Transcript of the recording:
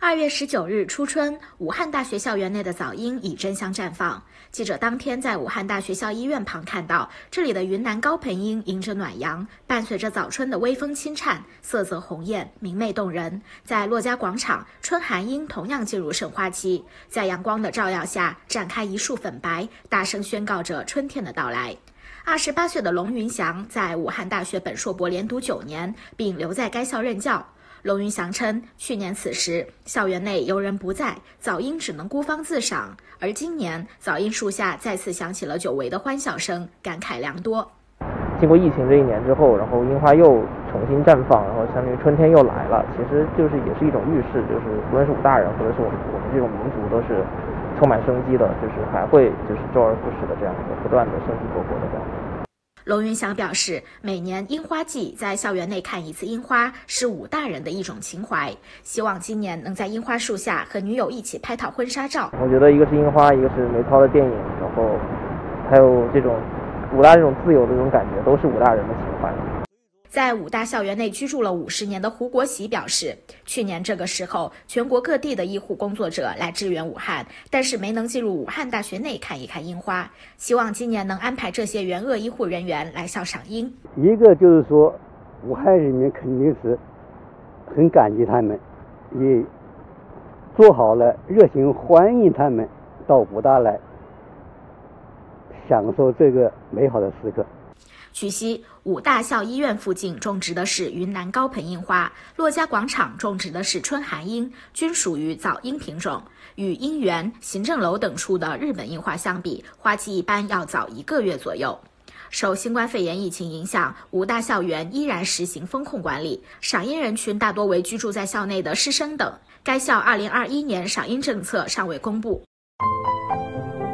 2月19日初春，武汉大学校园内的早樱已争相绽放。记者当天在武汉大学校医院旁看到，这里的云南高盆樱迎着暖阳，伴随着早春的微风轻颤，色泽红艳，明媚动人。在骆家广场，春寒樱同样进入盛花期，在阳光的照耀下，绽开一束粉白，大声宣告着春天的到来。28岁的龙云祥在武汉大学本硕博连读9年，并留在该校任教。龙云祥称，去年此时校园内游人不在，早樱只能孤芳自赏，而今年早樱树下再次响起了久违的欢笑声，感慨良多。 经过疫情这1年之后，然后樱花又重新绽放，然后相当于春天又来了，其实也是一种预示，就是无论是武大人或者是我们这种民族都是充满生机的，还会周而复始的这样一个不断的生机勃勃的这样。 龙云祥表示，每年樱花季在校园内看一次樱花是武大人的一种情怀，希望今年能在樱花树下和女友一起拍套婚纱照。 我觉得一个是樱花，一个是梅超的电影，然后还有这种武大这种自由的这种感觉，都是武大人的情怀。 在武大校园内居住了50年的胡国喜表示，去年这个时候，全国各地的医护工作者来支援武汉，但是没能进入武汉大学内看一看樱花。希望今年能安排这些援鄂医护人员来校赏樱。 一个就是说，武汉人民肯定是很感激他们，也做好了热情欢迎他们到武大来享受这个美好的时刻。 据悉，武大校医院附近种植的是云南高盆樱花，骆家广场种植的是春寒樱，均属于早樱品种。与樱园、行政楼等处的日本樱花相比，花期一般要早1个月左右。受新冠肺炎疫情影响，武大校园依然实行封控管理，赏樱人群大多为居住在校内的师生等。该校2021年赏樱政策尚未公布。